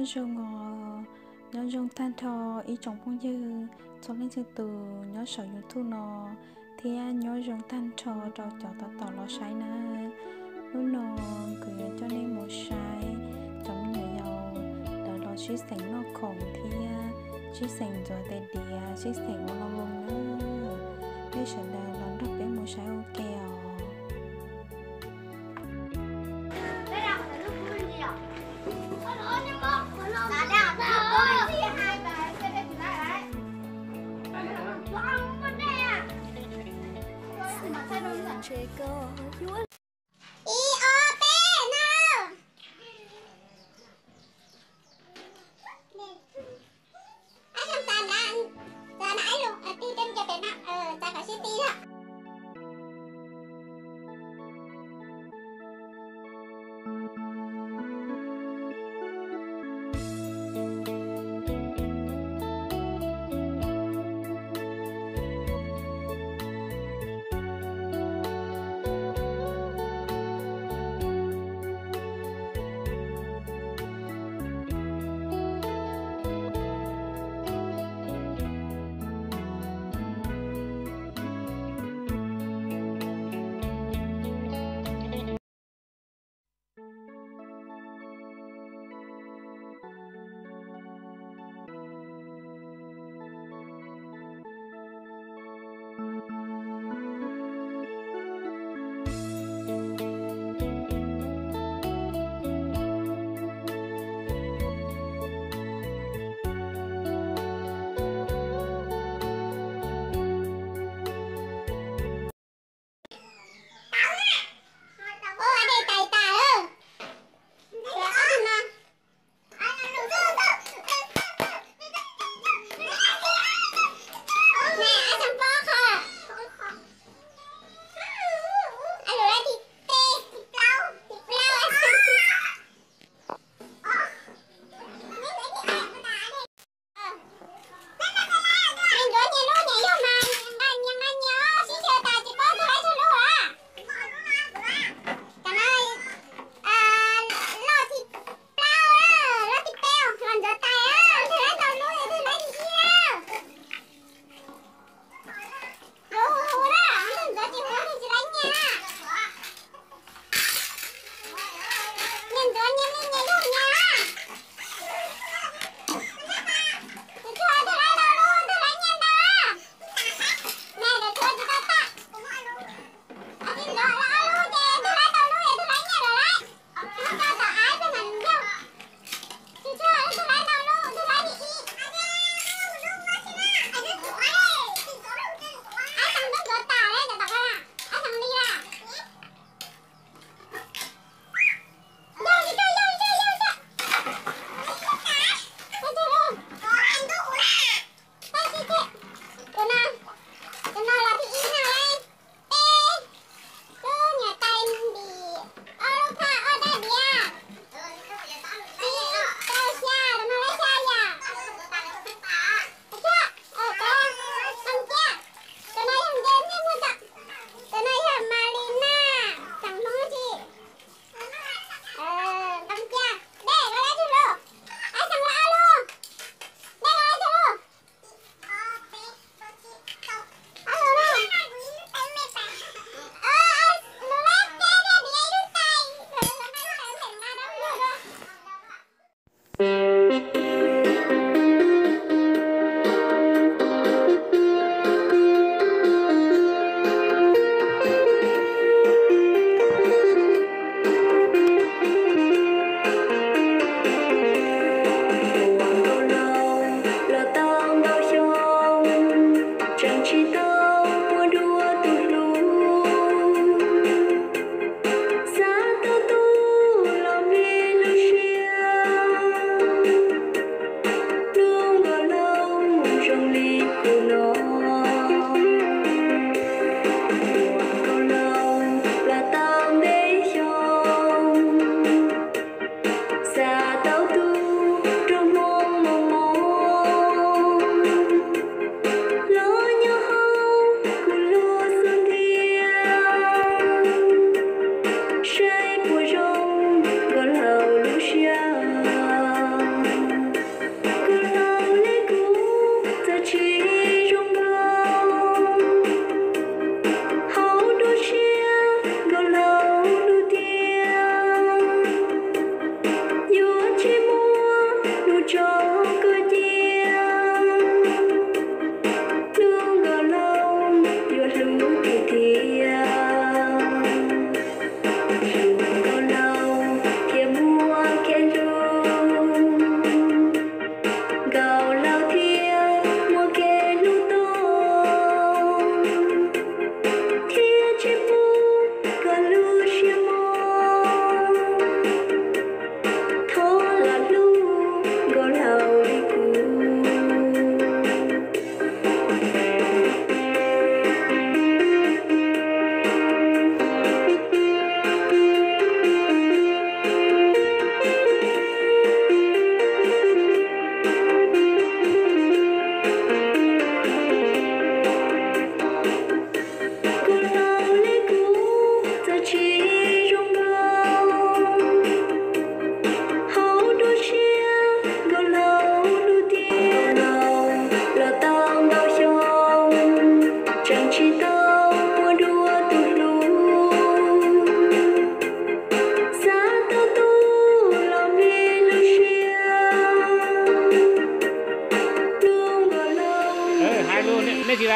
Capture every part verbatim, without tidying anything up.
nhớ dùng ngò nhớ dùng tan thò ý trong phong dư cho lên từ từ nhớ sở YouTube nó thì anh nhớ dùng tan thò cho cho ta tỏ lo sai nè lúc nó cười cho nên một sai trong nhiều dầu đỡ lo suy sánh nó khổng thì suy sánh rồi tay địa suy sánh nó luôn nữa bây giờ là lần đầu bé một sai ok à. Hãy subscribe cho kênh Ghiền Mì Gõ để không bỏ lỡ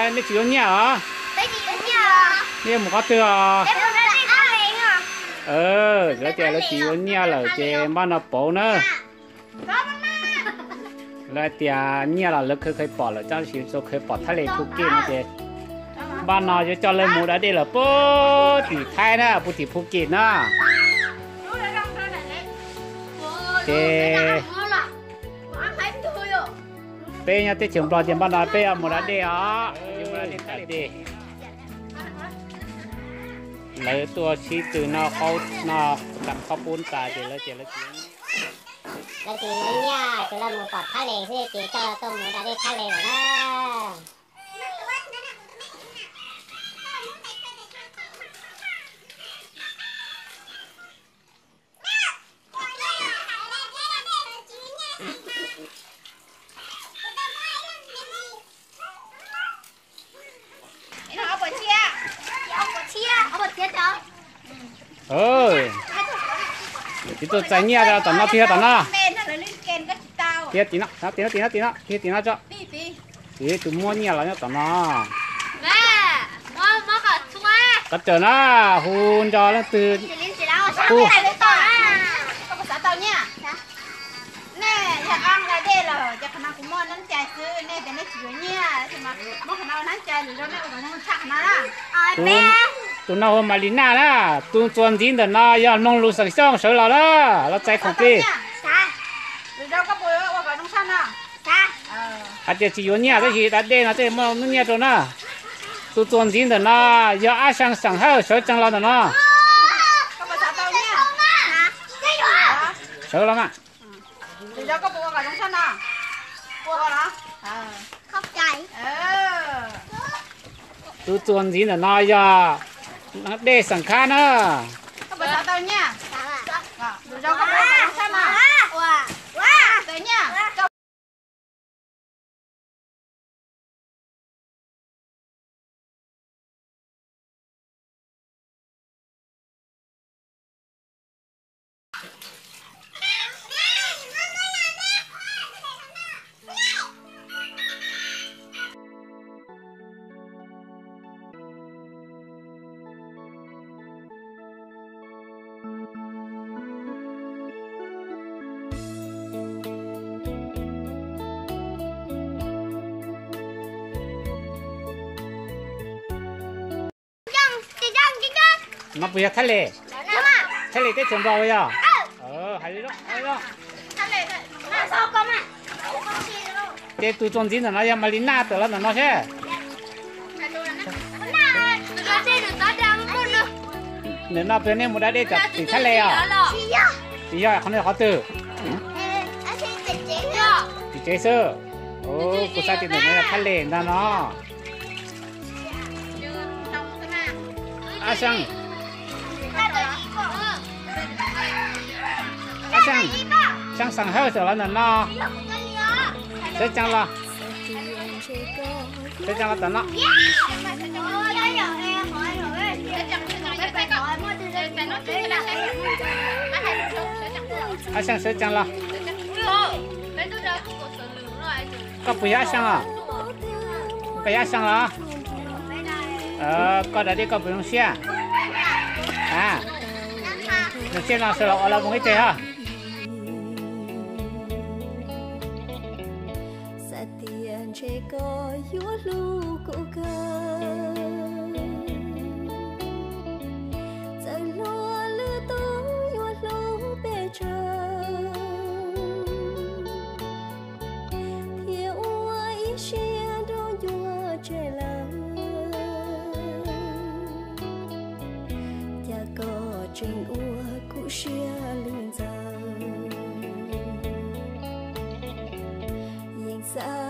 là nó chịu nhẹ hả? Đấy chị nhẹ à? Nhẹ một cái từ à? Em muốn ra đây khá lên à? Ờ, rồi chị là chịu nhẹ là chị mà nó bỏ nữa. Lại thì nhẹ là lúc khơi bỏ là cho chị số khơi bỏ thay lại thuốc kia mà chị. Ban nào cho lên một đã đi là bố thì thay nữa, bố thì phục kiện nữa. Chị bây giờ tới trường đoàn thì ban nào bây giờ một đã đi á, một đã đi thay đi. Lấy tua chi từ nó khâu nó làm khâu bún tài thì lấy tiền lấy tiền. Lấy tiền lấy nha, từ lần một bọt thay liền thì chị cho tôi một đã đi thay liền rồi đó. Ừ, thì tôi chạy nhẹ ra tận nó kia tận nó. Kia tí nó, tí nó tí nó tí nó kia tí nó cho. Thì tôi mua nhẹ là nhá tận nó. Cắt chờ nó, hun cho nó từ. Hu. Nè, nhà ăn là đây là chắc khả cũng mua nắn chai xứ nè để nó chữa nha, thì mà mua khả năng nắn chai thì nó nó còn không chắc nó là. Tụi nó hôm mà lính nào đó, tụi chuẩn dính được nó, giờ mong lù sẵn sàng sửa là đó, nó chạy không đi. Rồi đâu có bồi ở ngoài nông sản à? À, chỉ chỉ có nhà cái gì đã đây là đây mà nó nhà rồi nè. Tụi chuẩn dính được nó, giờ ai sang sẵn hơi sửa chẳng là nó. Có phải tao nha? Sửa lắm à. Rồi đâu có bồi ở ngoài nông sản à? Bồi ở đó. Khóc chạy. Tụi chuẩn dính được nó giờ nó đây sẵn khá nữa. Có phải tao nha? Rồi đâu có bồi ở nông sản à? Wow. Wow. Tới nha. Nó bây giờ thay lệ. Thay lệ tới trường vào bây giờ. Ờ, hay đó, hay đó. Thế tụi chuẩn dính được nó giờ mà lính na tự là nó chứ. Nếu nó bên này một đã đi chặt thì thay lệ à? Thì giờ không được khó từ. Thì chế sơ. Ồ, cô sa thì nó là thay lệ ra nó. À sang. À sang. Sang sang hơi rồi là nó. Sẽ chẳng là. Sẽ chẳng là tận nó. À sang sẽ chẳng là. Có bùi á sang à? Cái á sang à? Ờ, có đã đi có bùi xe. À. Nó xe nào sẽ là một cái tệ ha. Chỉ có yếu lu cụ cơ giờ lo lư tố yếu lu bề trời thiếu ai xe đâu yếu trời lắm cha có trên ua cụ xe linh giờ nhìn xa